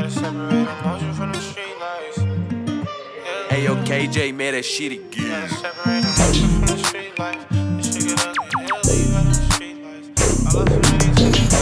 gotta separate emotion from the street lights. Hey yo, KJ, man, that shit again. You gotta separate emotion from the street lights. This shit get ugly, he'll leave out them street lights. I lost some money to the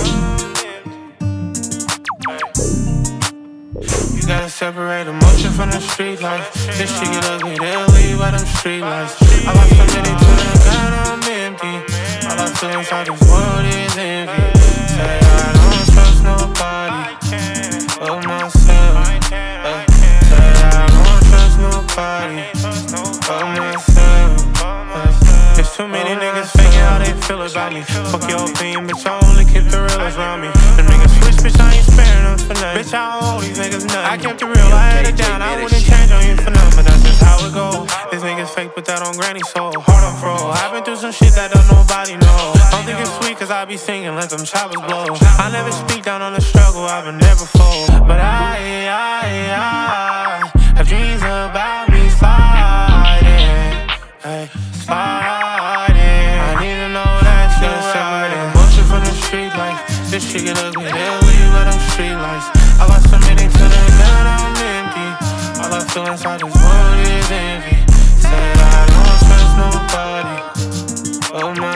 empty. You gotta separate emotion from the street lights. This shit get ugly, they'll leave out them street lights. I lost some money to the gun, I'm empty. All I feel inside this world is envy. Say I don't trust nobody but myself. Say I don't trust nobody but myself. There's too many niggas faking how they feel about me. Fuck your opinion, bitch, I only keep the realest around me. Them niggas switch, bitch, I ain't sparing them for nothing. Bitch, I don't owe these niggas nothing. I kept it real, I had it down, I wouldn't change on you for nothing. But that's just how it goes. These niggas fake, put that on granny soul. Hard on fro, I've been through some shit that don't nobody know. Don't think it's sweet cause I be singing, let them choppers blow. I never speak down on the struggle, I've been never fold. But I have dreams about me sliding, hey, sliding. I need to know that you're separate emotion from the street lights. This shit get ugly, they'll leave with them street lights. I lost some money to the gun, I'm empty. All I feel inside this world is envy. Said I don't trust nobody but myself.